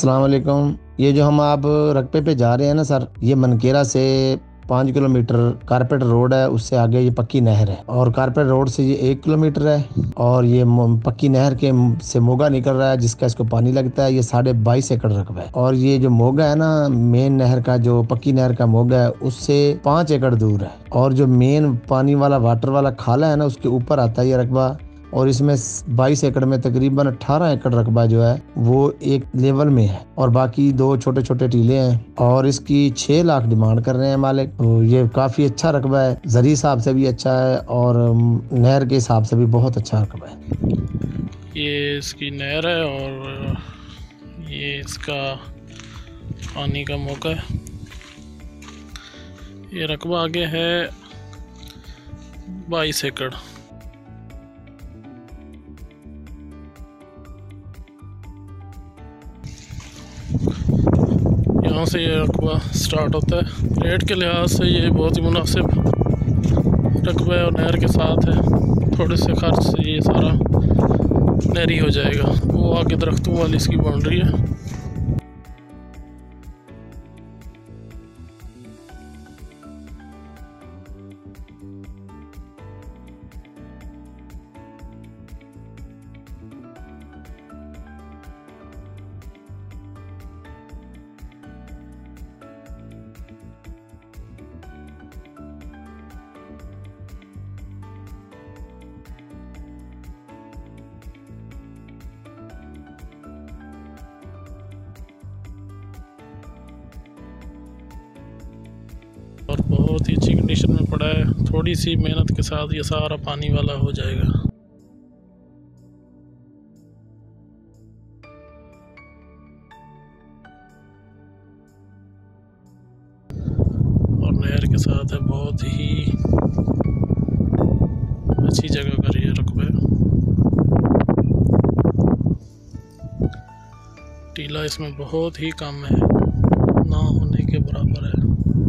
अस्सलाम वालेकुम। ये जो हम आप रकबे पे जा रहे हैं ना सर, ये मनकेरा से 5 किलोमीटर कारपेट रोड है, उससे आगे ये पक्की नहर है और कारपेट रोड से ये 1 किलोमीटर है और ये पक्की नहर के से मोगा निकल रहा है जिसका इसको पानी लगता है। ये 22.5 एकड़ रकबा है और ये जो मोगा है ना, मेन नहर का जो पक्की नहर का मोगा है उससे 5 एकड़ दूर है और जो मेन पानी वाला वाटर वाला खाला है ना उसके ऊपर आता है ये रकबा। और इसमें 22 एकड़ में तकरीबन 18 एकड़ रकबा जो है वो एक लेवल में है और बाकी 2 छोटे छोटे टीले हैं और इसकी 6 लाख डिमांड कर रहे हैं मालिक। तो ये काफ़ी अच्छा रकबा है, ज़री हिसाब से भी अच्छा है और नहर के हिसाब से भी बहुत अच्छा रकबा है। ये इसकी नहर है और ये इसका पानी का मौका है। ये रकबा आगे है 22 एकड़। यहाँ से ये रकबा स्टार्ट होता है। रेट के लिहाज से ये बहुत ही मुनासिब रकबा है और नहर के साथ है। थोड़े से खर्च से ये सारा नहरी हो जाएगा। वो आगे दरख्तों वाली इसकी बाउंड्री है। और बहुत ही अच्छी कंडीशन में पड़ा है। थोड़ी सी मेहनत के साथ ये सारा पानी वाला हो जाएगा। और नहर के साथ है, बहुत ही अच्छी जगह का ये रकबा है। टीला इसमें बहुत ही कम है, ना होने के बराबर है।